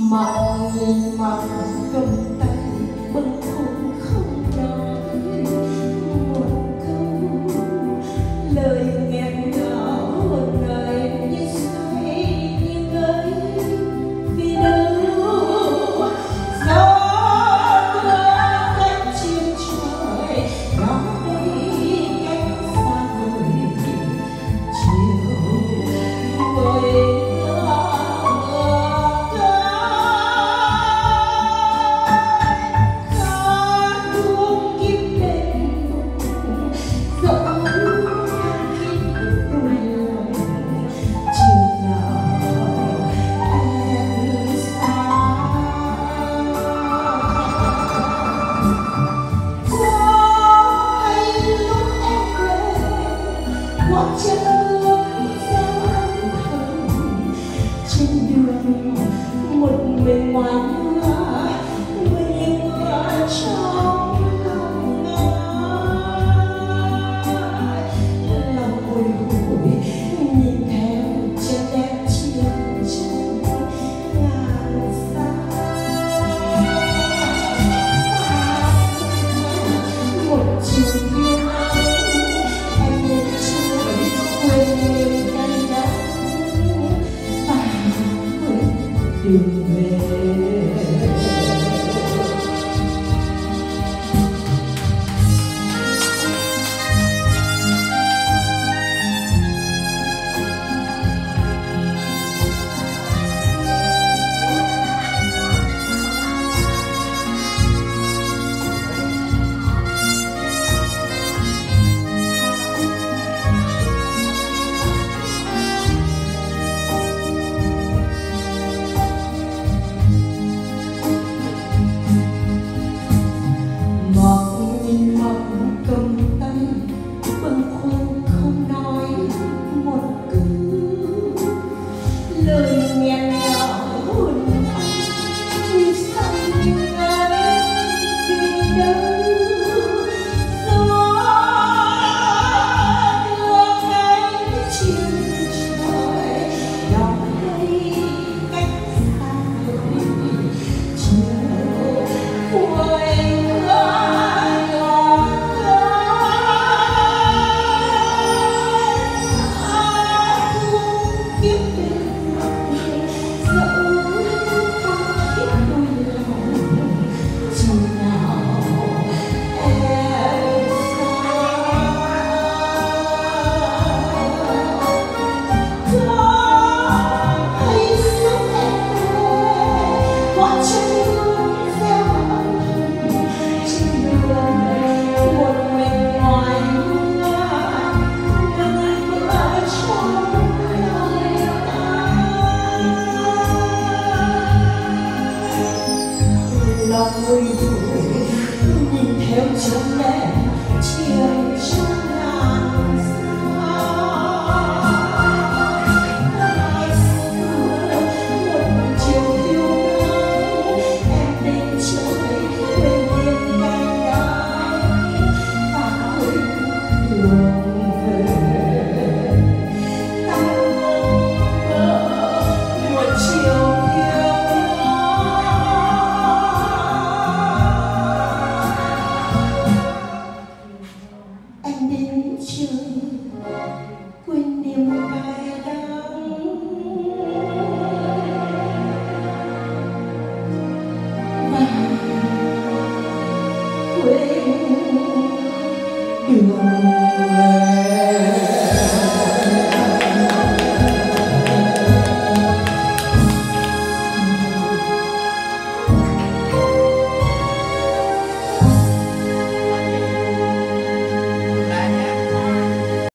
mặn mặn cầm tay bâng khuâng không nói một câu lời nghẹn ngào này như say như ngây vì đâu gió mưa cách trên trời đó đây cách xa vời chiều vời. Chân gieo âm thầm trên đường một mình ngoan ngoãn mình trong lòng ngài lòng bồi hồi nhìn theo chân em trên chân ngàn xa một chiều biên anh lên trời quên niềm cay đắng và quên đường về.